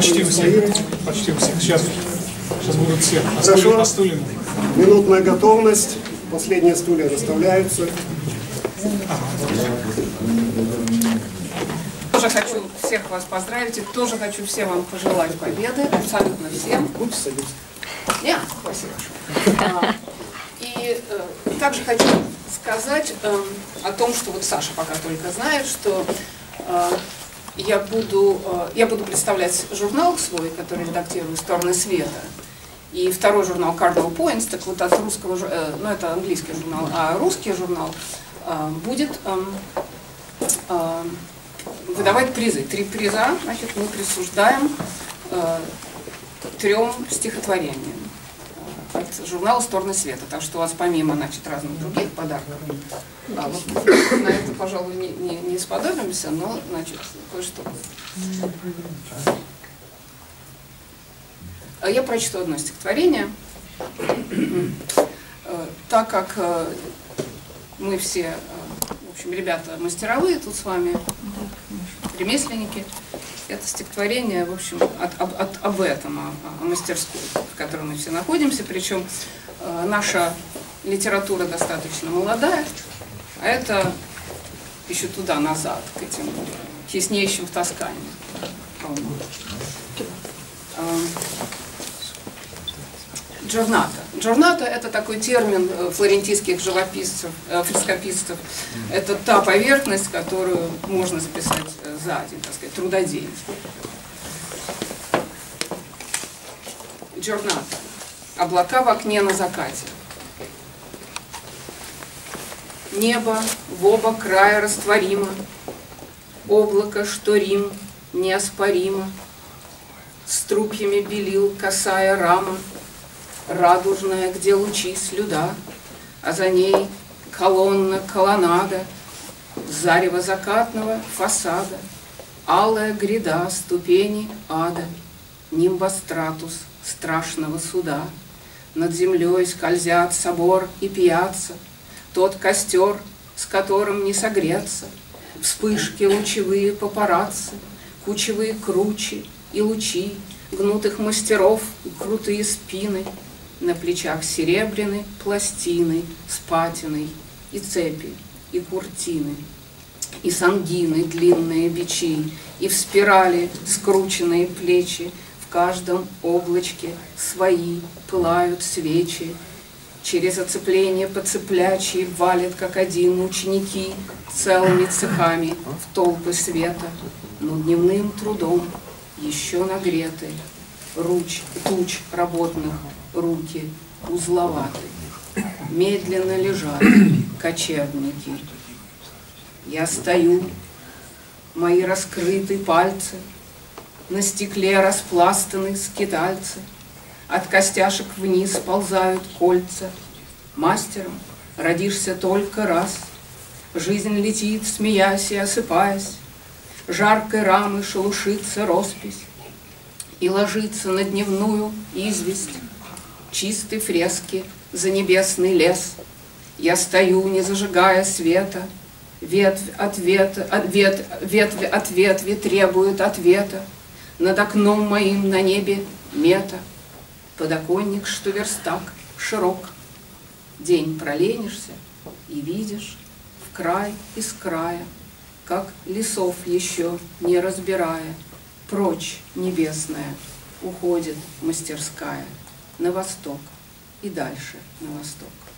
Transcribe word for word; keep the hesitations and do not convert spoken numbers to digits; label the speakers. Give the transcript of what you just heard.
Speaker 1: Почти у всех. Почти у всех. Сейчас, сейчас будут все.
Speaker 2: Хорошо. Минутная готовность. Последние стулья расставляются.
Speaker 3: Тоже хочу всех вас поздравить и тоже хочу всем вам пожелать победы, абсолютно всем. Нет, спасибо. И э, также хочу сказать э, о том, что вот Саша пока только знает, что э, я буду, э, я буду представлять журнал свой, который редактирую «Стороны света». И второй журнал Cardinal Points, так вот от русского, э, ну это английский журнал, а русский журнал э, будет э, э, выдавать призы. Три приза, значит, мы присуждаем э, трем стихотворениям от журнала «Стороны света». Так что у вас помимо, значит, разных других подарков, а, вот, на это, пожалуй, не, не, не сподобимся, но, значит, кое-что. Я прочту одно стихотворение. Так как мы все, в общем, ребята мастеровые тут с вами, ремесленники, это стихотворение, в общем, от, от, от, об этом, о, о мастерской, в которой мы все находимся. Причем э, наша литература достаточно молодая, а это еще туда, назад, к этим теснеющим в Тоскане. Джорната. Джорната — это такой термин флорентийских живописцев, фрескописцев. Это та поверхность, которую можно записать за день, так сказать, трудодень. Джорната. Облака в окне на закате. Небо в оба края растворимо. Облако, что Рим, неоспоримо. С трупьями белил косая рама. Радужная, где лучи слюда, а за ней колонна, колоннада, зарево закатного фасада, алая гряда, ступени ада, нимбостратус страшного суда. Над землей скользят собор и пьяца, тот костер, с которым не согреться, вспышки лучевые папарацци, кучевые кручи и лучи, гнутых мастеров и крутые спины, на плечах серебряной пластины с патиной, и цепи, и куртины, и сангины длинные бичи, и в спирали скрученные плечи, в каждом облачке свои пылают свечи. Через оцепление по цеплячьи валят, как один, ученики целыми цехами в толпы света, но дневным трудом еще нагреты руч, туч работных руки узловаты. Медленно лежат кочевники. Я стою, мои раскрыты пальцы, на стекле распластаны скитальцы, от костяшек вниз ползают кольца. Мастером родишься только раз, жизнь летит, смеясь и осыпаясь, жаркой рамы шелушится роспись и ложится на дневную известь чистой фрески за небесный лес. Я стою, не зажигая света, ветвь от ветви, от ветвь, ветвь от ветви требует ответа, над окном моим на небе мета, подоконник, что верстак широк. День проленишься и видишь в край из края, как лесов еще не разбирая, прочь небесная уходит мастерская на восток и дальше на восток.